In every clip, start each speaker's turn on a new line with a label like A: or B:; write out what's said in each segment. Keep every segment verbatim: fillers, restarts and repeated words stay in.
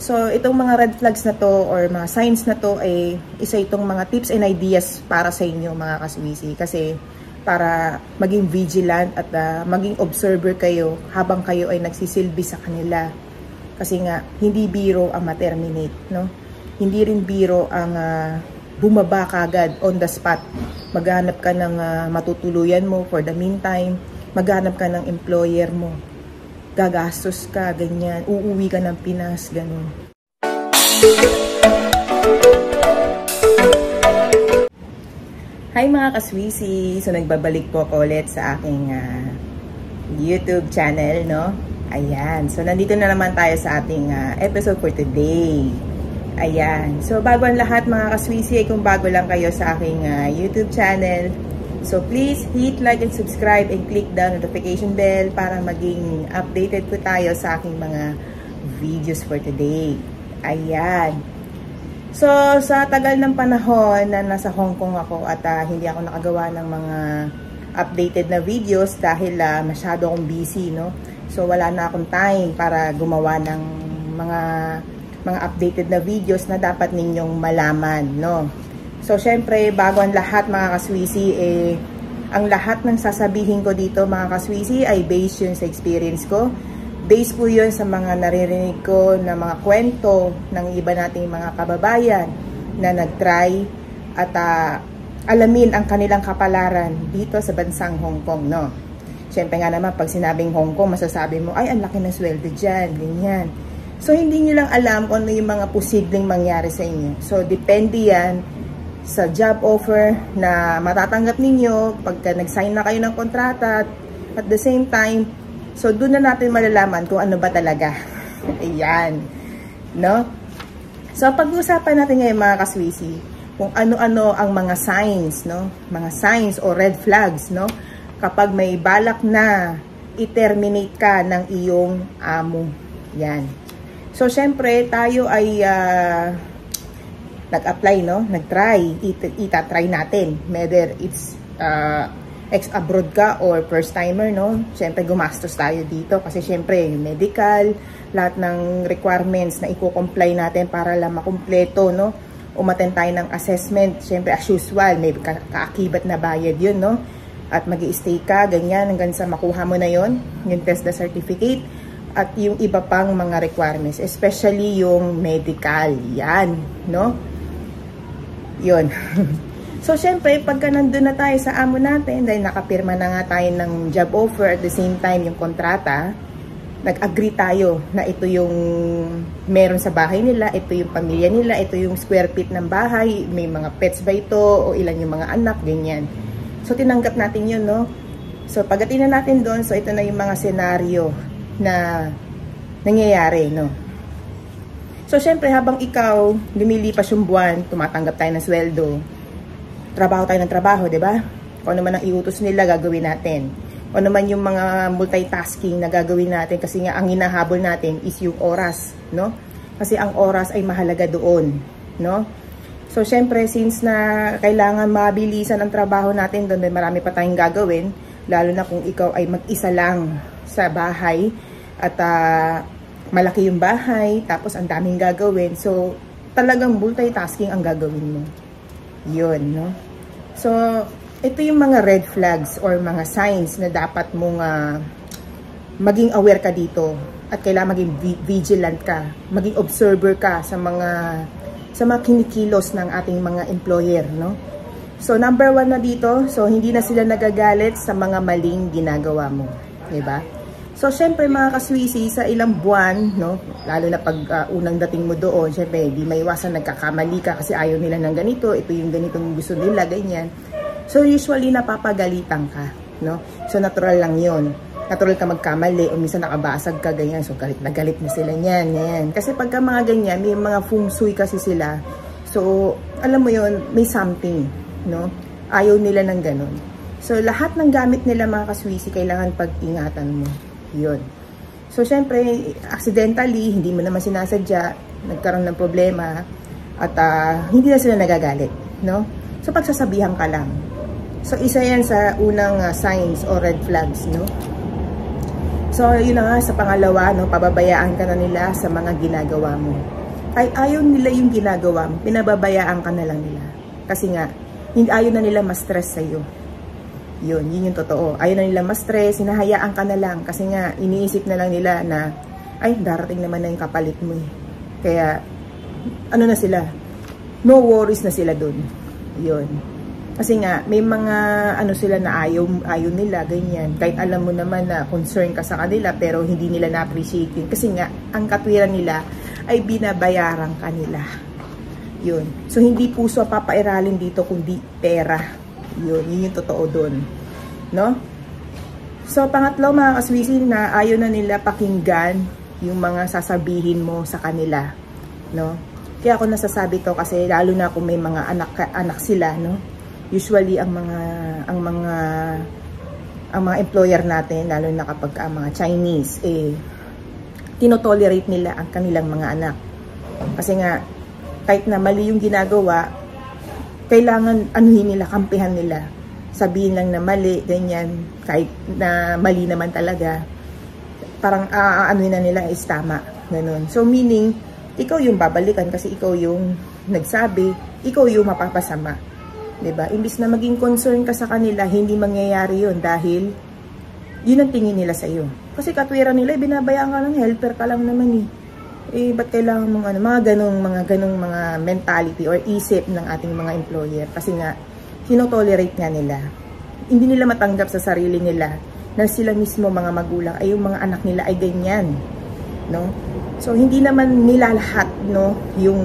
A: So, itong mga red flags na to or mga signs na to ay isa itong mga tips and ideas para sa inyo mga kaswisi. Kasi para maging vigilant at uh, maging observer kayo habang kayo ay nagsisilbi sa kanila. Kasi nga, hindi biro ang ma-terminate, no? Hindi rin biro ang uh, bumaba kagad on the spot. Maghanap ka ng uh, matutuluyan mo for the meantime. Maghanap ka ng employer mo. Gagastos ka, ganyan. Uuwi ka ng Pinas, ganun. Hi mga kaswisi! So nagbabalik po ako ulit sa aking uh, YouTube channel, no? Ayan. So nandito na naman tayo sa ating uh, episode for today. Ayan. So bago ang lahat mga kaswisi, kung bago lang kayo sa aking uh, YouTube channel, so please hit like and subscribe and click the notification bell para maging updated po tayo sa aking mga videos for today. Ayan. So sa tagal ng panahon na nasa Hong Kong ako at uh, hindi ako nakagawa ng mga updated na videos dahil uh, masyado akong busy, no? So wala na akong time para gumawa ng mga mga updated na videos na dapat ninyong malaman, no? So, syempre, bago ang lahat mga kaswisi, eh, ang lahat ng sasabihin ko dito mga kaswisi ay based yun sa experience ko. Based po yun sa mga naririnig ko na mga kwento ng iba nating mga kababayan na nag-try at uh, alamin ang kanilang kapalaran dito sa bansang Hong Kong, no? Syempre nga naman, pag sinabing Hong Kong, masasabi mo, ay, ang laki ng sweldo dyan, ganyan. So, hindi nyo lang alam kung ano yung mga posibleng mangyari sa inyo. So, depende yan sa job offer na matatanggap ninyo pagka nag-sign na kayo ng kontrata at the same time, so doon na natin malalaman kung ano ba talaga. Ayan, no? So pag-uusapan natin ngayon mga kaswisi kung ano-ano ang mga signs, no? Mga signs o red flags, no? Kapag may balak na i-terminate ka ng iyong amo. Yan. So syempre tayo ay uh, nag-apply, no? Nag-try, ita-try natin. Whether it's uh, ex-abroad ka or first-timer, no? Siyempre, gumastos tayo dito kasi siyempre, medical, lahat ng requirements na i-comply natin para lang makumpleto, no? Umattend tayo ng assessment. Siyempre, as usual, may kaakibat na bayad yun, no? At mag-i-stay ka, ganyan, hanggang sa makuha mo na yon, yung test the certificate, at yung iba pang mga requirements, especially yung medical, yan, no? Yun. So, syempre, pagka nandun na tayo sa amo natin, dahil nakapirma na nga tayo ng job offer at the same time yung kontrata, nag-agree tayo na ito yung meron sa bahay nila, ito yung pamilya nila, ito yung square feet ng bahay, may mga pets ba ito, o ilan yung mga anak, ganyan. So, tinanggap natin yun, no? So, pagdating na natin doon, so ito na yung mga senaryo na nangyayari, no? So, syempre, habang ikaw, lumilipas yung buwan, tumatanggap tayo ng sweldo, trabaho tayo ng trabaho, di ba? Kung ano man ang iutos nila, gagawin natin. Kung ano man yung mga multitasking na gagawin natin, kasi nga, ang hinahabol natin is yung oras, no? Kasi ang oras ay mahalaga doon, no? So, syempre, since na kailangan mabilisan ang trabaho natin doon, marami pa tayong gagawin, lalo na kung ikaw ay mag-isa lang sa bahay, at uh, malaki yung bahay, tapos ang daming gagawin. So, talagang multitasking ang gagawin mo. Yun, no? So, ito yung mga red flags or mga signs na dapat mong uh, maging aware ka dito. At kailangan maging vigilant ka. Maging observer ka sa mga sa mga kinikilos ng ating mga employer, no? So, number one na dito, so hindi na sila nagagalit sa mga maling ginagawa mo. Diba? So, syempre mga kaswisi, sa ilang buwan, no, lalo na pag uh, unang dating mo doon, syempre, di maiwasan nagkakamali ka kasi ayaw nila ng ganito, ito yung ganitong gusto nila, ganyan. So, usually, napapagalitan ka, no? So, natural lang yon. Natural ka magkamali, o minsan nakabasag ka, ganyan. So, galit na galit na sila niyan, ganyan. Kasi pagka mga ganyan, may mga feng shui kasi sila. So, alam mo yon, may something, no? Ayaw nila ng ganun. So, lahat ng gamit nila mga kaswisi, kailangan pag-ingatan mo. Yun. So, syempre, accidentally, hindi mo naman sinasadya, nagkaroon ng problema, at uh, hindi na sila nagagalit, no? So, pagsasabihan ka lang. So, isa yan sa unang uh, signs o red flags, no? So, yun na nga, sa pangalawa, no, pababayaan ka na nila sa mga ginagawa mo. Ay, ayaw nila yung ginagawa mo, pinababayaan ka na lang nila. Kasi nga, hindi, ayaw na nila ma-stress sa'yo. Yun, yun yung totoo. Ayaw na nila ma-stress, hinahayaan ka na lang. Kasi nga, iniisip na lang nila na, ay, darating naman na yung kapalit mo eh. Kaya, ano na sila, no worries na sila dun. Yun. Kasi nga, may mga ano sila na ayaw, ayaw nila, ganyan. Kahit alam mo naman na concern ka sa kanila, pero hindi nila na-appreciate yun. Kasi nga, ang katwiran nila ay binabayaran ka nila. Yun. So, hindi puso papairalin dito, kundi pera. Yun. Yun yung totoo dun. No? So, pangatlo, mga kaswisi, na ayaw na nila pakinggan yung mga sasabihin mo sa kanila. No? Kaya ako nasasabi to kasi lalo na kung may mga anak, anak sila, no? Usually ang mga ang mga ang mga employer natin, lalo na kapag ang mga Chinese, eh tinotolerate nila ang kanilang mga anak. Kasi nga kahit na mali yung ginagawa, kailangan anuhin nila, kampihan nila. Sabihin lang na mali, ganyan, kahit na mali naman talaga. Parang uh, anuhin na nila is tama, ganun. So meaning, ikaw yung babalikan kasi ikaw yung nagsabi, ikaw yung mapapasama. Diba? Imbis na maging concern ka sa kanila, hindi mangyayari yun dahil yun ang tingin nila sa iyo. Kasi katwiran nila, binabayaan ka lang, helper ka lang naman eh. Eh, ba't kailangan mong ano, mga ganong, mga ganong mga mentality or isip ng ating mga employer? Kasi nga, sinotolerate nga nila. Hindi nila matanggap sa sarili nila na sila mismo mga magulang ay yung mga anak nila ay ganyan. No? So, hindi naman nila lahat, no, yung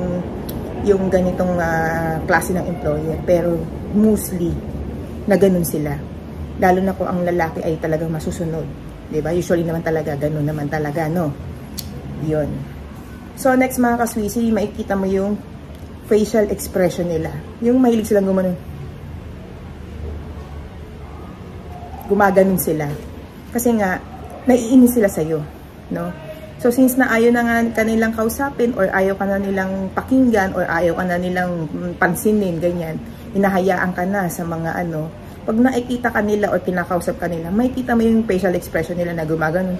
A: yung ganitong uh, klase ng employer, pero mostly na ganun sila, lalo na kung ang lalaki ay talagang masusunod, diba? Usually naman talaga ganun naman talaga, no? Yun. So next, mga kaswisi, makikita mo yung facial expression nila, yung mahilig silang gumanon, gumaganon sila kasi nga naiinis sila sa'yo, no? So, since na ayaw na nga kanilang kausapin or ayaw ka na nilang pakinggan or ayaw ka na nilang pansinin, ganyan, hinahayaan ka na sa mga ano, pag nakikita ka nila or kinakausap ka nila, makikita mo yung facial expression nila na gumaganon.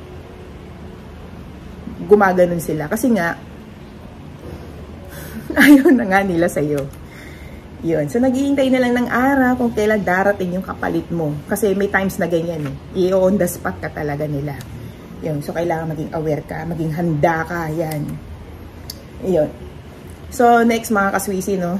A: Gumaganon sila. Kasi nga, ayaw na nga nila sa'yo. Yun. So, naghihintay na lang ng araw kung kailan darating yung kapalit mo. Kasi may times na ganyan eh. I-on the spot ka talaga nila. Yun. So, kailangan maging aware ka, maging handa ka, yan. Yun. So, next, mga kaswisi, no?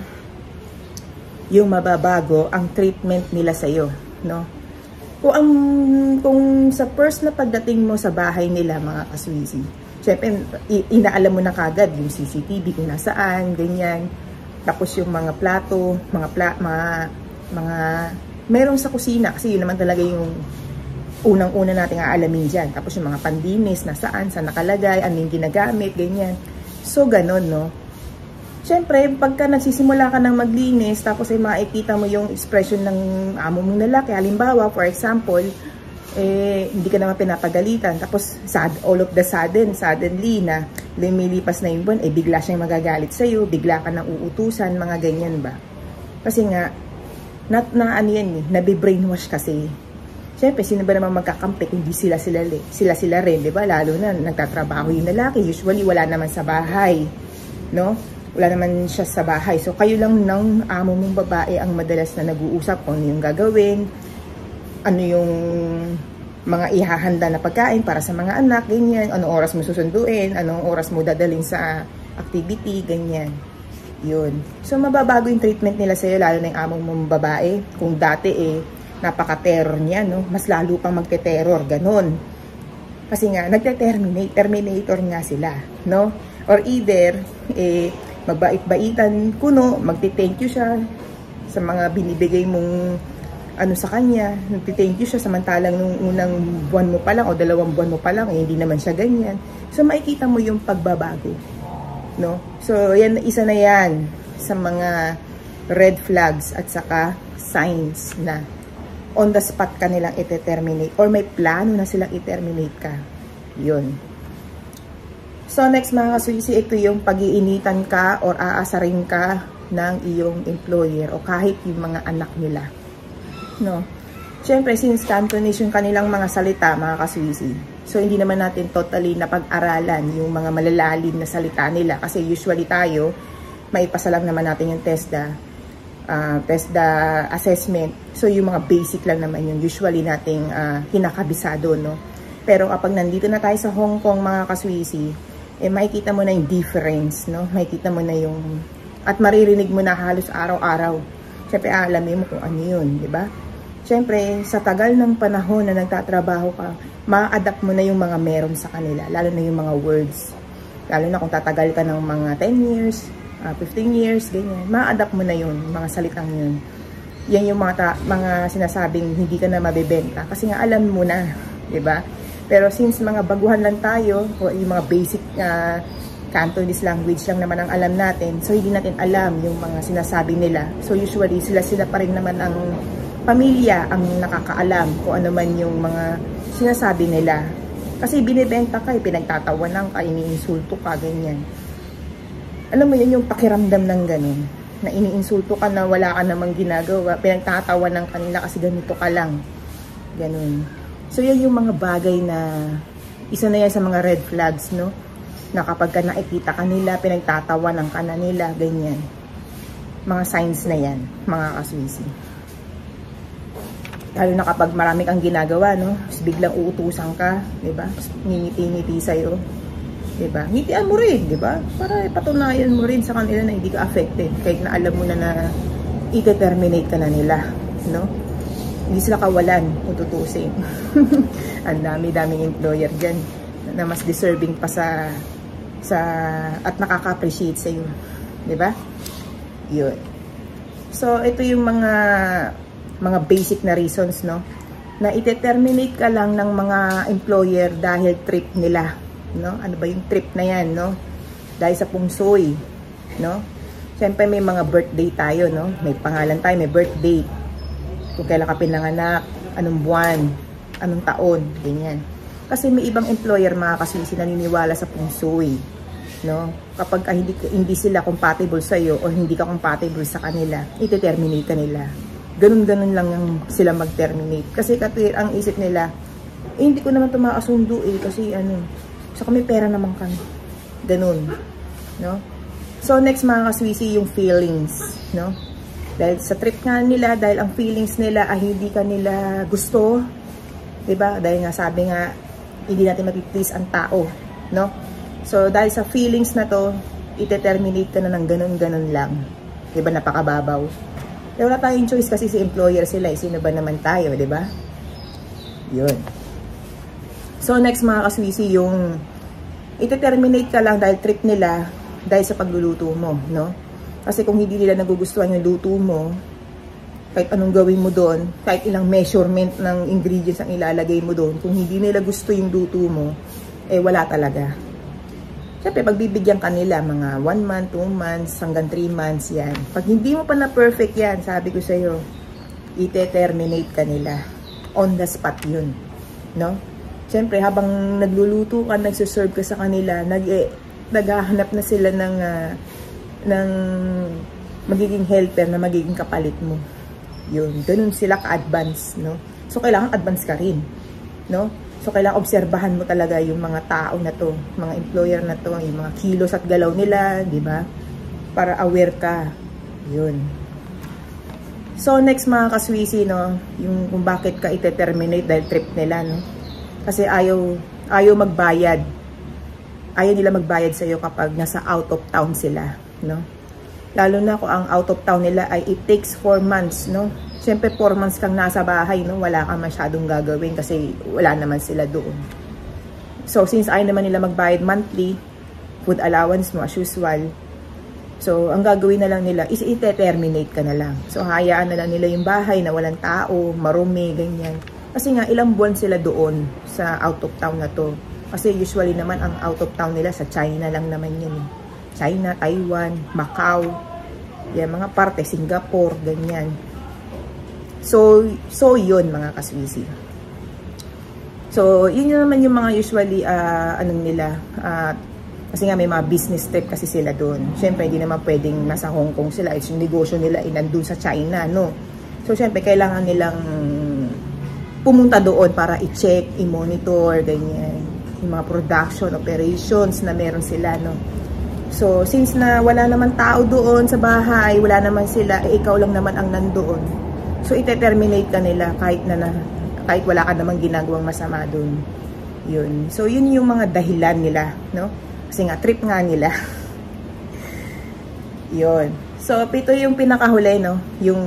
A: Yung mababago ang treatment nila sa'yo, no? Kung, ang, kung sa first na pagdating mo sa bahay nila, mga kaswisi, syempre, inaalam mo na kagad yung C C T V kung nasaan, ganyan. Tapos yung mga plato, mga, pla, mga, mga, meron sa kusina, kasi yun naman talaga yung unang-una nating aalamin dyan. Tapos yung mga pandinis, nasaan, saan nakalagay, ano yung ginagamit, ganyan. So, ganon, no? Siyempre, pagka nagsisimula ka ng maglinis, tapos ay makikita mo yung expression ng amo mong lalaki. Halimbawa, for example, eh, hindi ka naman pinapagalitan. Tapos, sad, all of the sudden, suddenly, na lumilipas na yung buwan, eh, bigla siyang magagalit sa'yo, bigla ka nang uutusan, mga ganyan ba? Kasi nga, not na ano yan eh, nabibrainwash kasi. Siyempre, sino ba naman magkakampi kung di sila sila, sila sila rin, di ba? Lalo na nagtatrabaho yung lalaki. Usually, wala naman sa bahay, no? Wala naman siya sa bahay. So, kayo lang ng amo mong babae ang madalas na nag-uusap kung ano yung gagawin, ano yung mga ihahanda na pagkain para sa mga anak, ganyan. Anong oras mo susunduin, anong oras mo dadalhin sa activity, ganyan. Yun. So, mababago yung treatment nila sa'yo, lalo na yung among mong babae. Kung dati eh, napaka-terror niya, no? Mas lalo pang magte-terror, ganun. Kasi nga, nagte-terminate, terminator nga sila, no? Or either, eh, magbait-baitan kuno, magti-thank you siya sa mga binibigay mong ano sa kanya, nagti-thank you siya samantalang nung unang buwan mo pa lang o dalawang buwan mo pa lang, eh, hindi naman siya ganyan. So, makikita mo yung pagbabago, no? So, yan, isa na yan sa mga red flags at saka signs na on the spot ka nilang ite-terminate or may plano na silang i-terminate ka. Yun. So, next, mga kaswisi, ito yung pag-iinitan ka or aasarin ka ng iyong employer o kahit yung mga anak nila. No? syempre, since Cantonese yung kanilang mga salita, mga kaswisi, so hindi naman natin totally napag-aralan yung mga malalalim na salita nila. Kasi usually tayo, maipasa lang naman natin yung TESDA, uh, TESDA assessment. So yung mga basic lang naman yung usually nating uh, hinakabisado, no? Pero kapag nandito na tayo sa Hong Kong, mga kaswisi, eh makikita mo na yung difference, no? Makikita mo na yung, at maririnig mo na halos araw-araw. Syempre, aalamin mo kung ano yun, di ba? Syempre, sa tagal ng panahon na nagtatrabaho ka, ma-adapt mo na yung mga meron sa kanila, lalo na yung mga words. Lalo na kung tatagal ka ng mga ten years, uh, fifteen years, ganyan. Ma-adapt mo na yun, mga salitang yun. Yan yung mga, mga sinasabing hindi ka na mabebenta kasi nga alam mo na, di ba? Pero since mga baguhan lang tayo, o yung mga basic uh, Cantonese language lang naman ang alam natin, so hindi natin alam yung mga sinasabi nila. So usually, sila-sila pa rin naman ang pamilya ang nakakaalam kung ano man yung mga sinasabi nila. Kasi binibenta ka, pinagtatawanan ka, iniinsulto ka, ganyan. Alam mo yun yung pakiramdam ng ganun. Na iniinsulto ka na wala ka namang ginagawa, pinagtatawanan ka nila kasi ganito ka lang. Ganun. So yan yung mga bagay na, isa na yan sa mga red flags, no? Na kapag ka nakikita ka nila, pinagtatawanan ka na nila, ganyan. Mga signs na yan, mga kaswisi. Lalo na kapag marami kang ginagawa, no? Tapos biglang uutusan ka, di ba? Ngingiti-ngiti sa'yo, di ba? Ngitian mo rin, di ba? Para patunayan mo rin sa kanila na hindi ka affected. Kahit na alam mo na na i-terminate ka na nila, no? Hindi sila kawalan kung tutusin. Ang dami-daming employer dyan na mas deserving pa sa, sa at nakaka-appreciate sa'yo, di ba? Yun. So, ito yung mga mga basic na reasons, no, na ite-terminate ka lang ng mga employer dahil trip nila, no? Ano ba yung trip na yan, no? Dahil sa pungsoy, no? Siyempre may mga birthday tayo, no? May pangalan tayo, may birthday. Kung kailan ka pinanganak, anong buwan, anong taon, ganyan. Kasi may ibang employer, mga kaswisi, naniniwala sa pungsoy, no? Kapag ah, hindi, hindi sila compatible sa'yo o hindi ka compatible sa kanila, ite-terminate ka nila. Ganun-ganun lang yung sila mag-terminate. Kasi katwir, ang isip nila, eh, hindi ko naman ito makasundo eh. Kasi ano, so kami pera naman kami. Ganun. No? So next, mga kaswisi, yung feelings. No? Dahil sa trip nga nila, dahil ang feelings nila ay hindi ka nila gusto. Diba? Dahil nga sabi nga, hindi natin mapiplease ang tao. No? So dahil sa feelings na to, ite-terminate ka na ng ganun-ganun lang. Diba? Napakababaw. Eh, wala tayong choice kasi si employer sila. Eh. Sino ba naman tayo, di ba? Yun. So, next, mga kaswisi, yung ite-terminate ka lang dahil trip nila dahil sa pagluluto mo, no? Kasi kung hindi nila nagugustuhan yung luto mo, kahit anong gawin mo doon, kahit ilang measurement ng ingredients ang ilalagay mo doon, kung hindi nila gusto yung luto mo, eh, wala talaga. Siyempre, pagbibigyan ka nila, mga one month, two months, hanggang three months, yan. Pag hindi mo pa na perfect yan, sabi ko sa'yo, ite-terminate ka nila. On the spot yun. No? Siyempre, habang nagluluto ka, nagsuserve ka sa kanila, nag eh, naghahanap na sila ng, uh, ng magiging helper na magiging kapalit mo. Yun. Ganun sila ka-advance, no? So, kailangan advance ka rin. No? So, kailangan obserbahan mo talaga yung mga tao na to, mga employer na to, yung mga kilos at galaw nila, di ba? Para aware ka. Yun. So, next, mga kaswisi, no, yung kung bakit ka ite-terminate dahil trip nila, no? Kasi ayaw, ayaw magbayad. Ayaw nila magbayad sa'yo kapag nasa out of town sila, no? Lalo na kung ang out of town nila ay it takes four months, no? Siyempre, four months kang nasa bahay, no? Wala kang masyadong gagawin kasi wala naman sila doon. So, since ayaw naman nila magbayad monthly, food allowance mo as usual. So, ang gagawin na lang nila is ite-terminate ka na lang. So, hayaan na lang nila yung bahay na walang tao, marumi, ganyan. Kasi nga, ilang buwan sila doon sa out of town na to. Kasi usually naman, ang out of town nila sa China lang naman yun. Eh. China, Taiwan, Macau, yan, mga parte, Singapore, ganyan. So, so yun mga kaswisi. So, yun yun naman yung mga usually, uh, anong nila, uh, kasi nga may mga business trip kasi sila doon. Siyempre, hindi naman pwedeng nasa Hong Kong sila. It's yung negosyo nila ay nandun sa China, no? So, siyempre, kailangan nilang pumunta doon para i-check, i-monitor, ganyan. Yung mga production, operations na meron sila, no. So, since na wala naman tao doon sa bahay, wala naman sila, eh, ikaw lang naman ang nandoon. So, ite-terminate ka nila kahit na, na kahit wala ka namang ginagawang masama doon. Yun. So, yun yung mga dahilan nila, no? Kasi nga, trip nga nila. Yun. So, ito yung pinakahuli, no? Yung,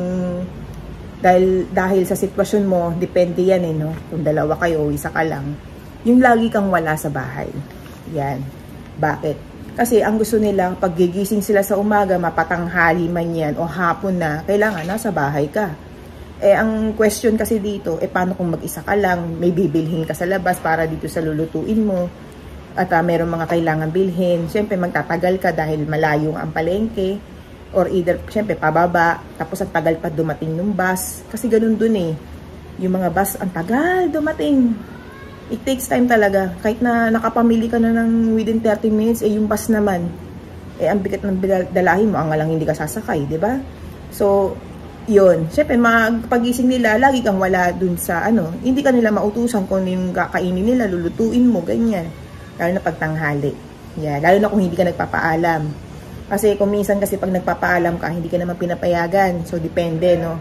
A: dahil, dahil sa sitwasyon mo, depende yan, eh, no? Kung dalawa kayo, isa ka lang. Yung lagi kang wala sa bahay. Yan. Bakit? Kasi ang gusto nila, pag gigising sila sa umaga, mapatanghali man yan, o hapon na, kailangan nasa bahay ka. Eh, ang question kasi dito, eh, paano kung mag-isa ka lang, may bibilhin ka sa labas para dito sa lulutuin mo, at uh, mayroong mga kailangan bilhin. Siyempre, magtatagal ka dahil malayo ang palengke, or either, siyempre, pababa, tapos ang tagal pa dumating ng bus. Kasi ganun dun eh. Yung mga bus, ang tagal dumating. It takes time talaga. Kahit na nakapamili ka na ng within thirty minutes, eh yung bus naman, eh ang bigat ng dalahin mo, ang lang hindi ka sasakay, di ba? So, yun. Siyempre, magpagising nila, lagi kang wala dun sa, ano, hindi ka nila mautusan kung ano yung kakainin nila, lulutuin mo, ganyan. Lalo na pagtanghali. Yeah, lalo na kung hindi ka nagpapaalam. Kasi kung minsan kasi pag nagpapaalam ka, hindi ka naman pinapayagan. So, depende, no?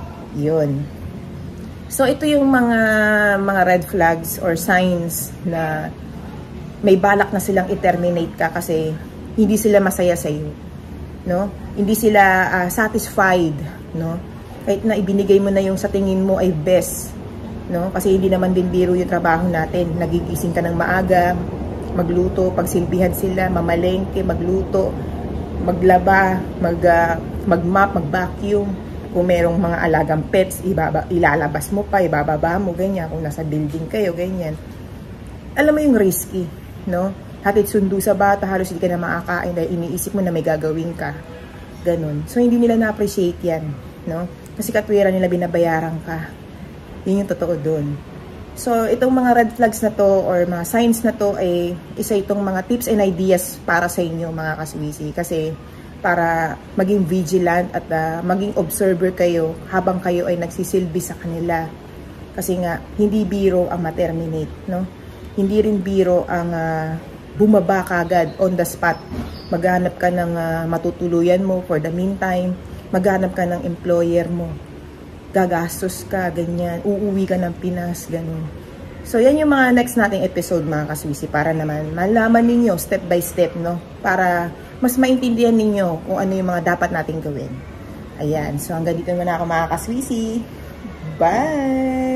A: Yun. So, ito yung mga mga red flags or signs na may balak na silang i-terminate ka kasi hindi sila masaya sa iyo, no? Hindi sila uh, satisfied, no? Kahit na ibinigay mo na yung sa tingin mo ay best, no? Kasi hindi naman din biro yung trabaho natin. Nagigising ka ng maaga, magluto, pagsilbihan sila, mamalengke, magluto, maglaba, mag uh, mag-mop, mag-vacuum. Kung merong mga alagang pets, ibaba, ilalabas mo pa, ibababa mo, ganyan. Kung nasa building kayo, ganyan. Alam mo yung risky, no? Hatid sundo sa bata, halos hindi ka na makakain dahil iniisip mo na may gagawin ka. Ganun. So, hindi nila na-appreciate yan, no? Kasi katwiran nila binabayaran ka. Yun yung totoo dun. So, itong mga red flags na to or mga signs na to ay isa itong mga tips and ideas para sa inyo, mga kaswisi. Kasi, para maging vigilant at uh, maging observer kayo habang kayo ay nagsisilbi sa kanila. Kasi nga, hindi biro ang ma-terminate, no? Hindi rin biro ang uh, bumaba kagad on the spot. Maghanap ka ng uh, matutuluyan mo for the meantime. Maghanap ka ng employer mo. Gagastos ka, ganyan. Uuwi ka ng Pinas, ganun. So, yan yung mga next nating episode, mga kaswisi, para naman malaman ninyo step by step, no? Para mas maintindihan ninyo kung ano yung mga dapat nating gawin. Ayan. So, hanggang dito naman ako, mga kaswisi. Bye!